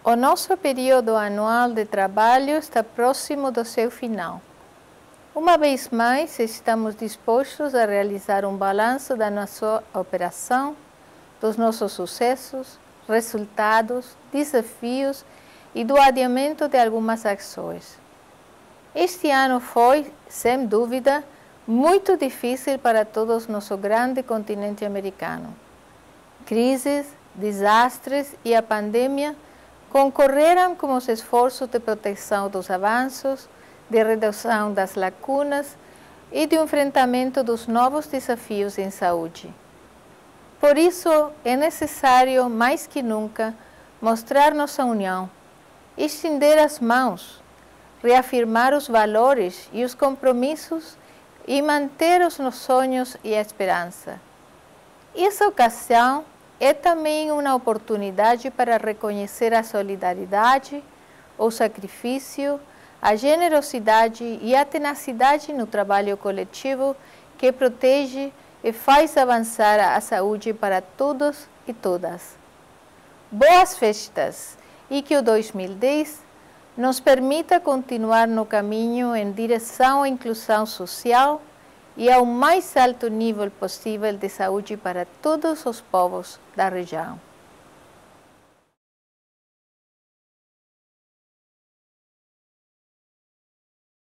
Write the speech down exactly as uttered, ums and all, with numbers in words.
O nosso período anual de trabalho está próximo do seu final. Uma vez mais, estamos dispostos a realizar um balanço da nossa operação, dos nossos sucessos, resultados, desafios e do adiamento de algumas ações. Este ano foi, sem dúvida, muito difícil para todos nosso grande continente americano. Crises, desastres e a pandemia concorreram com os esforços de proteção dos avanços, de redução das lacunas e de enfrentamento dos novos desafios em saúde. Por isso, é necessário, mais que nunca, mostrar nossa união, estender as mãos, reafirmar os valores e os compromissos e manter os nossos sonhos e a esperança. Essa ocasião é também uma oportunidade para reconhecer a solidariedade, o sacrifício, a generosidade e a tenacidade no trabalho coletivo que protege e faz avançar a saúde para todos e todas. Boas festas e que o dois mil e dez nos permita continuar no caminho em direção à inclusão social e ao mais alto nível possível de saúde para todos os povos da região.